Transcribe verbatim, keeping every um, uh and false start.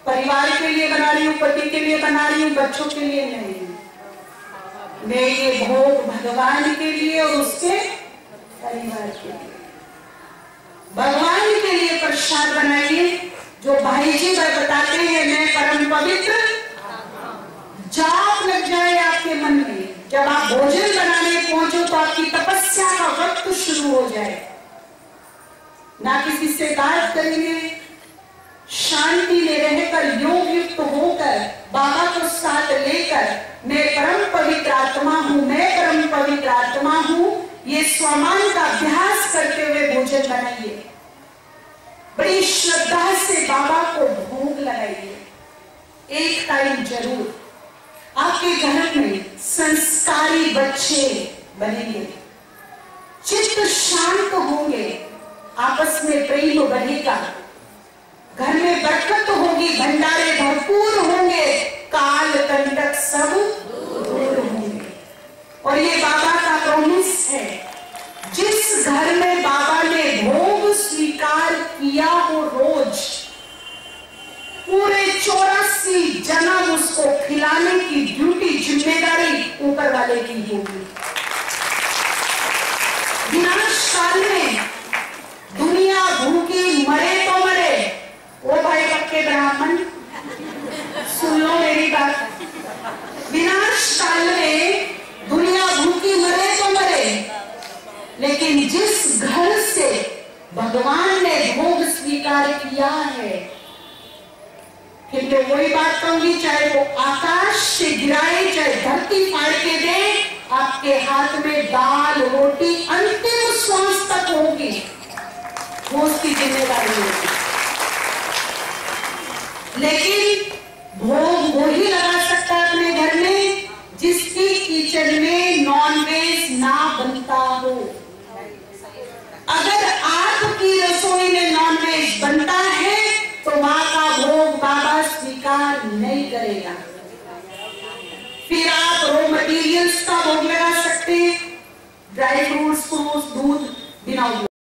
परिवार के लिए बना रही हूँ, पति के लिए बना रही हूँ, बच्चों के लिए नहीं। मैं ये भोग भगवान के लिए और उसके परिवार के लिए, भगवान के लिए प्रसाद बनाइए। जो भाई जी बताते हैं मैं परम पवित्र, जाप लग जाए आपके मन में। जब आप भोजन बनाने पहुंचो तो आपकी तपस्या का वक्त शुरू हो जाए। ना किसी से बात करेंगे, शांति में रहकर योग युक्त होकर बाबा को साथ लेकर मैं परम पवित्र आत्मा हूं, मैं परम पवित्र आत्मा हूं, ये स्वमान का अभ्यास करते हुए भोजन बनाइए। बड़ी श्रद्धा से बाबा को भोग लगाइए। एक टाइम जरूर आपके घर में संस्कारी बच्चे बनेंगे, चित्त शांत होंगे, आपस में प्रेम बढ़ेगा, घर में बरकत होगी, भंडारे भरपूर होंगे, काल कंटक सब दूर होंगे। और ये बाबा का प्रॉमिस है, जिस घर में बाबा ने भोग स्वीकार किया हो रोज, पूरे चौरासी जन्म उसको खिलाने की ड्यूटी, जिम्मेदारी ऊपर वाले की होगी। विनाश काल में दुनिया भूखी मरे तो मरे। ओ भाई पक्के ब्राह्मण सुन लो मेरी बात, विनाश काल में दुनिया भूखी मरे तो मरे, लेकिन जिस घर से भगवान ने भोग स्वीकार किया है, फिर मैं वही बात कहूंगी, चाहे वो आकाश से गिराए, चाहे धरती फाड़ के दे, आपके हाथ में दाल रोटी अंतिम श्वास तक होगी, वो उसकी जिम्मेदारी होगी। लेकिन भोग वो ही लगा सकता है अपने घर में जिसकी किचन में नॉनवेज ना बनता हो। अगर आपकी रसोई में नॉनवेज बनता है तो वहां का भोग बाबा स्वीकार नहीं करेगा। फिर आप रॉ मटेरियल्स का भोग लगा सकते हैं, ड्राई फ्रूट्स, फ्रूट्स, दूध,